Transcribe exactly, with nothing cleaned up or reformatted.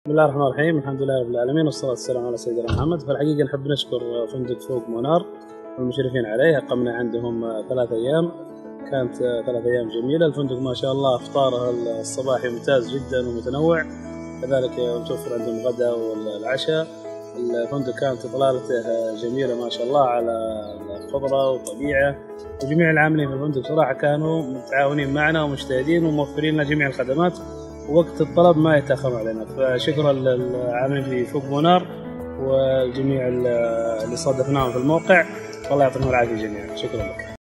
بسم الله الرحمن الرحيم. الحمد لله رب العالمين والصلاة والسلام على سيدنا محمد. فالحقيقة نحب نشكر فندق فوق منار والمشرفين عليه. أقمنا عندهم ثلاث أيام، كانت ثلاث أيام جميلة. الفندق ما شاء الله إفطاره الصباحي ممتاز جدا ومتنوع، كذلك متوفر عندهم غداء والعشاء. الفندق كانت إطلالته جميلة ما شاء الله على الخضرة والطبيعة، وجميع العاملين في الفندق صراحة كانوا متعاونين معنا ومجتهدين وموفرين لنا جميع الخدمات، وقت الطلب ما يتأخروا علينا. فشكرا للعاملين في فوق منار وجميع اللي صادفناهم في الموقع، والله يعطيكم العافية جميعا. شكرا لك.